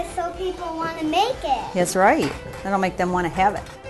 it so people want to make it. That's right. That'll make them want to have it.